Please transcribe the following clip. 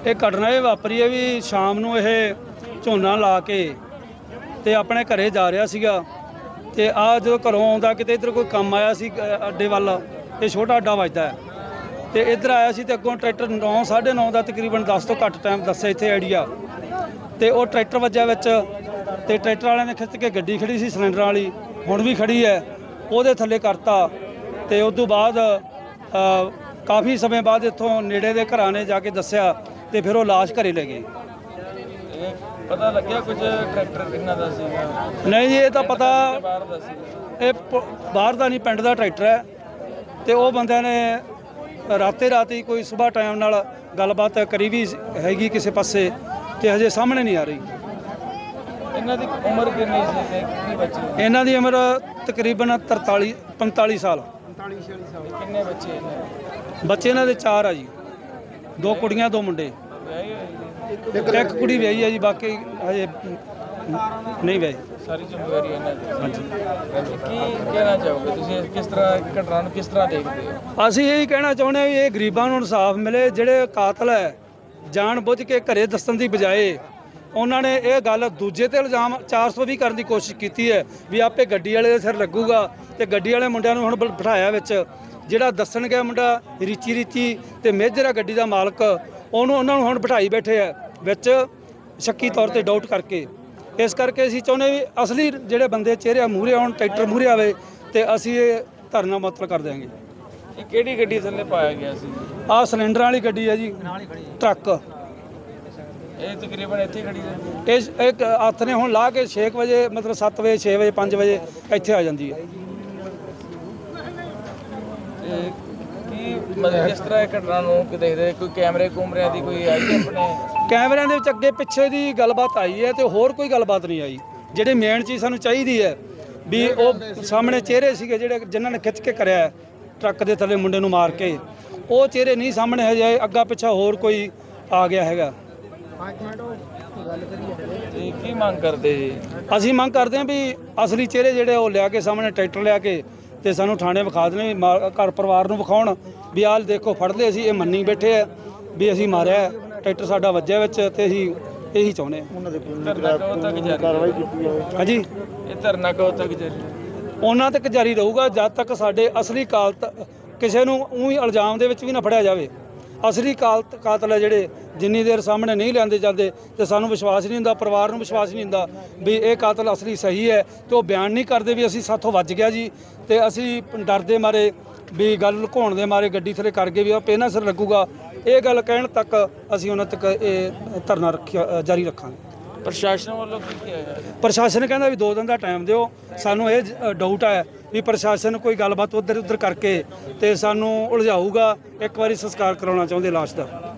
ਇਹ ਘਟਨਾ ਇਹ ਵਾਪਰੀ ਹੈ ਵੀ ਸ਼ਾਮ ਨੂੰ ਇਹ ਝੋਨਾ ਲਾ ਕੇ ਤੇ ਆਪਣੇ ਘਰੇ ਜਾ ਰਿਹਾ ਸੀਗਾ ਤੇ ਆ ਜਦੋਂ ਘਰੋਂ ਆਉਂਦਾ ਕਿਤੇ ਇੱਧਰ ਕੋਈ ਕੰਮ ਆਇਆ ਸੀ ਅੱਡੇ ਵੱਲ, ਇਹ ਛੋਟਾ ਅੱਡਾ ਵੱਜਦਾ ਹੈ ਤੇ ਇੱਧਰ ਆਇਆ ਸੀ ਤੇ ਅੱਗੋਂ ਟਰੈਕਟਰ 9 9:30 ਦਾ ਤਕਰੀਬਨ 10 ਤੋਂ ਘੱਟ ਟਾਈਮ ਦੱਸਿਆ ਇੱਥੇ ਆਈਡੀਆ ਤੇ ਉਹ ਟਰੈਕਟਰ ਵੱਜਿਆ ਵਿੱਚ ਤੇ ਟਰੈਕਟਰ ਵਾਲਿਆਂ ਨੇ ਖਿੱਚ ਕੇ ਗੱਡੀ ਖੜੀ ਸੀ ਸਿਲੰਡਰਾਂ ਵਾਲੀ, ਹੁਣ ਵੀ ਖੜੀ ਹੈ, ਉਹਦੇ ਥੱਲੇ ਕਰਤਾ ਤੇ ਉਸ ਤੋਂ ਬਾਅਦ ਕਾਫੀ ਸਮੇਂ ਬਾਅਦ ਇੱਥੋਂ ਨੇੜੇ ਦੇ ਘਰਾਂ ਨੇ ਜਾ ਕੇ ਦੱਸਿਆ ਤੇ ਫਿਰ ਉਹ ਲਾਸ਼ ਘਰੇ ਲੈ ਗਏ। ਪਤਾ ਲੱਗਿਆ ਕੁਝ ਟਰੈਕਟਰ ਕਿੰਨਾ ਦਾ ਸੀਗਾ? ਨਹੀਂ ਜੀ, ਇਹ ਤਾਂ ਪਤਾ ਬਾਹਰ ਦਾ ਸੀਗਾ, ਇਹ ਬਾਹਰ ਦਾ ਨਹੀਂ, ਪਿੰਡ ਦਾ ਟਰੈਕਟਰ ਹੈ ਤੇ ਉਹ ਬੰਦਿਆਂ ਨੇ ਰਾਤੀ ਕੋਈ ਸਵੇਰ ਟਾਈਮ ਨਾਲ ਗੱਲਬਾਤ ਕਰੀ ਵੀ ਹੈਗੀ ਕਿਸੇ ਪਾਸੇ ਤੇ ਹਜੇ ਸਾਹਮਣੇ ਨਹੀਂ ਆ ਰਹੀ। ਇਹਨਾਂ ਦੀ ਉਮਰ ਕਿੰਨੀ ਸੀ ਤੇ ਕਿੰਨੇ ਬੱਚੇ? ਇਹਨਾਂ ਦੀ ਉਮਰ ਤਕਰੀਬਨ 45 ਸਾਲ। ਕਿੰਨੇ ਬੱਚੇ ਇਹਨਾਂ? ਬੱਚੇ ਇਹਨਾਂ ਦੇ 4 ਆ ਜੀ, 2 ਕੁੜੀਆਂ 2 ਮੁੰਡੇ। ਇੱਕ ਕੁੜੀ ਵਿਆਹੀ ਹੈ ਜੀ, ਬਾਕੀ ਹਜੇ ਨਹੀਂ ਵਿਆਹੀ। ਸਾਰੀ ਜ਼ਿੰਮੇਵਾਰੀ ਇਹਨਾਂ ਦੀ। ਹਾਂਜੀ, ਕੀ ਕਹਿਣਾ ਚਾਹੋਗੇ ਤੁਸੀਂ, ਕਿਸ ਤਰ੍ਹਾਂ ਘਟਨਾ ਨੂੰ ਕਿਸ ਤਰ੍ਹਾਂ ਦੇਖਦੇ ਹੋ? ਅਸੀਂ ਇਹੀ ਕਹਿਣਾ ਚਾਹੁੰਦੇ ਹਾਂ ਵੀ ਇਹ ਗਰੀਬਾਂ ਨੂੰ ਇਨਸਾਫ ਮਿਲੇ। ਜਿਹੜੇ ਕਾਤਲ ਹੈ ਜਾਣ ਬੁੱਝ ਕੇ ਘਰੇ ਦੱਸਣ ਦੀ ਬਜਾਏ ਉਹਨਾਂ ਨੇ ਇਹ ਗੱਲ ਦੂਜੇ ਤੇ ਇਲਜ਼ਾਮ 420 ਕਰਨ ਦੀ ਕੋਸ਼ਿਸ਼ ਕੀਤੀ ਹੈ ਵੀ ਆਪੇ ਗੱਡੀ ਵਾਲੇ ਦੇ ਸਿਰ ਲੱਗੂਗਾ ਤੇ ਗੱਡੀ ਵਾਲੇ ਮੁੰਡਿਆਂ ਨੂੰ ਹੁਣ ਬਿਠਾਇਆ ਵਿੱਚ। ਜਿਹੜਾ ਦੱਸਣ ਗਿਆ ਮੁੰਡਾ ਰੀਚੀ ਤੇ ਮੇਜਰ ਆ ਗੱਡੀ ਦਾ ਮਾਲਕ, ਉਹਨਾਂ ਨੂੰ ਹੁਣ ਬਿਠਾਈ ਬੈਠੇ ਆ ਵਿੱਚ ਸ਼ੱਕੀ ਤੌਰ ਤੇ ਡਾਊਟ ਕਰਕੇ। ਇਸ ਕਰਕੇ ਅਸੀਂ ਚਾਹੁੰਦੇ ਵੀ ਅਸਲੀ ਜਿਹੜੇ ਬੰਦੇ ਚਿਹਰੇ ਮੂਹਰੇ ਆਉਣ, ਟਰੈਕਟਰ ਮੂਹਰੇ ਆਵੇ ਤੇ ਅਸੀਂ ਇਹ ਧਰਨਾ ਮੁਅੱਤਲ ਕਰ ਦਿਆਂਗੇ। ਇਹ ਕਿਹੜੀ ਗੱਡੀ ਥੱਲੇ ਪਾਇਆ ਗਿਆ ਸੀ? ਆਹ ਸਿਲੰਡਰਾਂ ਵਾਲੀ ਗੱਡੀ ਹੈ ਜੀ, ਟਰੱਕ। ਇਹ ਤਕਰੀਬਨ ਇੱਥੇ ਖੜੀ ਹੈ। ਇਹ ਇੱਕ ਹੱਥ ਨੇ ਹੁਣ ਲਾ ਕੇ 6 ਵਜੇ ਮਤਲਬ 7 ਵਜੇ 6 ਵਜੇ 5 ਵਜੇ ਇੱਥੇ ਆ ਜਾਂਦੀ ਹੈ। ਕੀ ਮਤਲਬ ਕਿਸ ਤਰ੍ਹਾਂ ਘਟਨਾ ਨੂੰ ਦੇਖਦੇ? ਕੋਈ ਕੈਮਰਿਆਂ ਦੀ ਕੋਈ ਆਈ ਆਪਣੇ? ਕੈਮਰਿਆਂ ਦੇ ਵਿੱਚ ਅੱਗੇ ਪਿੱਛੇ ਦੀ ਗੱਲਬਾਤ ਆਈ ਹੈ ਤੇ ਹੋਰ ਕੋਈ ਗੱਲਬਾਤ ਨਹੀਂ ਆਈ। ਜਿਹੜੀ ਮੇਨ ਚੀਜ਼ ਸਾਨੂੰ ਚਾਹੀਦੀ ਹੈ ਵੀ ਉਹ ਸਾਹਮਣੇ ਚਿਹਰੇ ਸੀਗੇ ਜਿਹੜੇ ਜਿਨ੍ਹਾਂ ਨੇ ਖਿੱਚ ਕੇ ਕਰਿਆ ਟਰੱਕ ਦੇ ਥੱਲੇ ਮੁੰਡੇ ਨੂੰ ਮਾਰ ਕੇ, ਉਹ ਚਿਹਰੇ ਨਹੀਂ ਸਾਹਮਣੇ ਹਜੇ, ਅੱਗਾ ਪਿੱਛਾ ਹੋਰ ਕੋਈ ਆ ਗਿਆ ਹੈਗਾ। ਕੀ ਮੰਗ ਕਰਦੇ ਜੀ? ਅਸੀਂ ਮੰਗ ਕਰਦੇ ਹਾਂ ਵੀ ਅਸਲੀ ਚਿਹਰੇ ਜਿਹੜੇ ਉਹ ਲਿਆ ਕੇ ਸਾਹਮਣੇ ਟਰੈਕਟਰ ਲਿਆ ਕੇ ਤੇ ਸਾਨੂੰ ਥਾਣੇ ਵਿਖਾ ਦੇਣ, ਘਰ ਪਰਿਵਾਰ ਨੂੰ ਵਿਖਾਉਣ ਵੀ ਆਹ ਦੇਖੋ ਫੜਦੇ ਅਸੀਂ, ਇਹ ਮੰਨੀ ਬੈਠੇ ਆ ਵੀ ਅਸੀਂ ਮਾਰਿਆ, ਟਰੈਕਟਰ ਸਾਡਾ ਵੱਜਿਆ ਵਿੱਚ ਤੇ ਅਸੀਂ ਇਹੀ ਚਾਹੁੰਦੇ ਹਾਂ। ਹਾਂਜੀ, ਇਹ ਧਰਨਾ ਕਦੋਂ ਤੱਕ ਜਾਰੀ? ਉਹਨਾਂ ਤੱਕ ਜਾਰੀ ਰਹੂਗਾ ਜਦ ਤੱਕ ਸਾਡੇ ਅਸਲੀ ਕਿਸੇ ਨੂੰ ਉਹੀ ਇਲਜ਼ਾਮ ਦੇ ਵਿੱਚ ਵੀ ਨਾ ਫੜਿਆ ਜਾਵੇ। ਅਸਲੀ ਕਾਤਲ ਹੈ ਜਿਹੜੇ ਜਿੰਨੀ ਦੇਰ ਸਾਹਮਣੇ ਨਹੀਂ ਲਿਆਂਦੇ ਜਾਂਦੇ ਤੇ ਸਾਨੂੰ ਵਿਸ਼ਵਾਸ ਨਹੀਂ ਹੁੰਦਾ, ਪਰਿਵਾਰ ਨੂੰ ਵਿਸ਼ਵਾਸ ਨਹੀਂ ਹੁੰਦਾ ਵੀ ਇਹ ਕਾਤਲ ਅਸਲੀ ਸਹੀ ਹੈ ਤੇ ਉਹ ਬਿਆਨ ਨਹੀਂ ਕਰਦੇ ਵੀ ਅਸੀਂ ਸਾਥੋਂ ਵੱਜ ਗਿਆ ਜੀ ਤੇ ਅਸੀਂ ਡਰਦੇ ਮਾਰੇ ਵੀ ਗੱਲ ਲੁਕਾਉਣ ਦੇ ਮਾਰੇ ਗੱਡੀ ਥੱਲੇ ਕਰ ਗਏ ਵੀ ਉਹ ਪਹਿਨਾ ਸਿਰ ਲੱਗੂਗਾ। ਇਹ ਗੱਲ ਕਹਿਣ ਤੱਕ ਅਸੀਂ ਉਹਨਾਂ ਤੱਕ ਇਹ ਧਰਨਾ ਜਾਰੀ ਰੱਖਾਂਗੇ। ਪ੍ਰਸ਼ਾਸਨ ਵੱਲੋਂ ਕੀ ਕਿਹਾ ਗਿਆ? ਪ੍ਰਸ਼ਾਸਨ ਕਹਿੰਦਾ ਵੀ 2 ਦਿਨ ਦਾ ਟਾਈਮ ਦਿਓ। ਸਾਨੂੰ ਇਹ ਡਾਊਟ ਹੈ ਵੀ ਪ੍ਰਸ਼ਾਸਨ ਕੋਈ ਗੱਲਬਾਤ ਉੱਧਰ ਕਰਕੇ ਤੇ ਸਾਨੂੰ ਉਲਝਾਊਗਾ। ਇੱਕ ਵਾਰੀ ਸੰਸਕਾਰ ਕਰਾਉਣਾ ਚਾਹੁੰਦੇ ਲਾਸ਼ ਦਾ।